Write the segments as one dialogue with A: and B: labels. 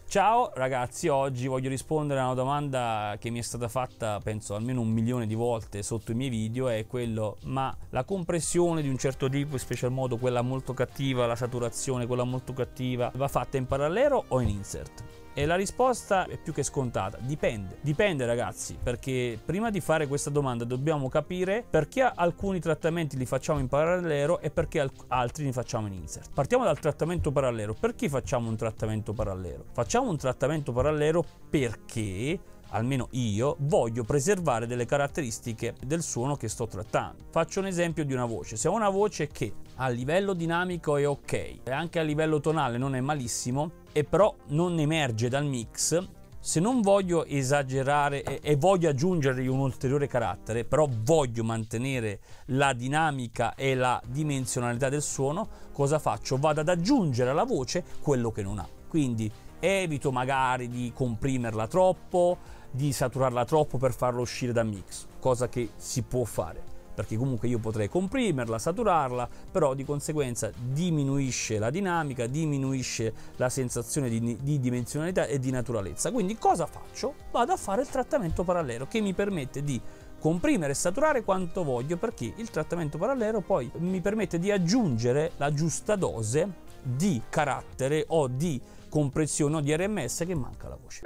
A: Ciao ragazzi, oggi voglio rispondere a una domanda che mi è stata fatta penso almeno 1 milione di volte sotto i miei video, è quello: ma la compressione di un certo tipo, in special modo quella molto cattiva, la saturazione, quella molto cattiva, va fatta in parallelo o in insert? E la risposta è più che scontata: dipende ragazzi, perché prima di fare questa domanda dobbiamo capire perché alcuni trattamenti li facciamo in parallelo e perché altri li facciamo in insert. Partiamo dal trattamento parallelo. Perché facciamo un trattamento parallelo? Facciamo un trattamento parallelo perché, almeno io, voglio preservare delle caratteristiche del suono che sto trattando. Faccio un esempio di una voce. Se ho una voce che a livello dinamico è ok e anche a livello tonale non è malissimo, e però non emerge dal mix, se non voglio esagerare e voglio aggiungergli un ulteriore carattere, però voglio mantenere la dinamica e la dimensionalità del suono, cosa faccio? Vado ad aggiungere alla voce quello che non ha. Quindi evito magari di comprimerla troppo, di saturarla troppo per farla uscire dal mix, cosa che si può fare, perché comunque io potrei comprimerla, saturarla, però di conseguenza diminuisce la dinamica, diminuisce la sensazione di dimensionalità e di naturalezza. Quindi cosa faccio? Vado a fare il trattamento parallelo, che mi permette di comprimere e saturare quanto voglio, perché il trattamento parallelo poi mi permette di aggiungere la giusta dose di carattere o di compressione o di RMS che manca alla voce.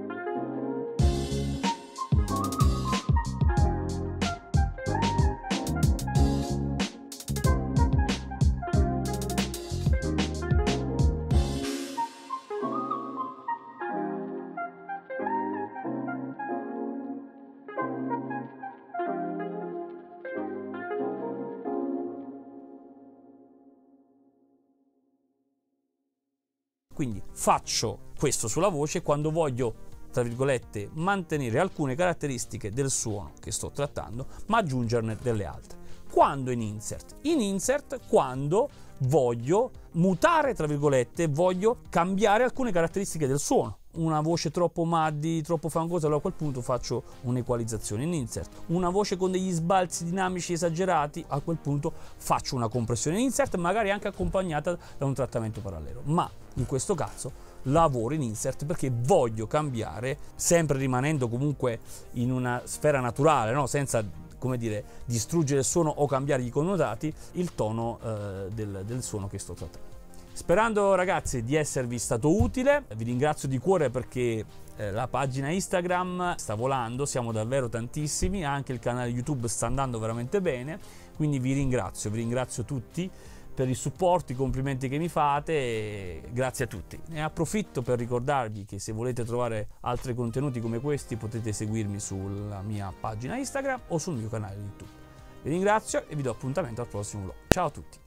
A: Quindi faccio questo sulla voce quando voglio, tra virgolette, mantenere alcune caratteristiche del suono che sto trattando, ma aggiungerne delle altre. Quando in insert? In insert quando voglio mutare, tra virgolette, voglio cambiare alcune caratteristiche del suono. Una voce troppo muddy, troppo fangosa, allora a quel punto faccio un'equalizzazione in insert. Una voce con degli sbalzi dinamici esagerati, a quel punto faccio una compressione in insert, magari anche accompagnata da un trattamento parallelo. Ma in questo caso lavoro in insert perché voglio cambiare, sempre rimanendo comunque in una sfera naturale, no? Senza, come dire, distruggere il suono o cambiare i connotati, il tono del suono che sto trattando. Sperando ragazzi di esservi stato utile, vi ringrazio di cuore perché la pagina Instagram sta volando, siamo davvero tantissimi, anche il canale YouTube sta andando veramente bene, quindi vi ringrazio tutti per il supporto, i complimenti che mi fate, e grazie a tutti. Ne approfitto per ricordarvi che se volete trovare altri contenuti come questi potete seguirmi sulla mia pagina Instagram o sul mio canale YouTube. Vi ringrazio e vi do appuntamento al prossimo vlog. Ciao a tutti!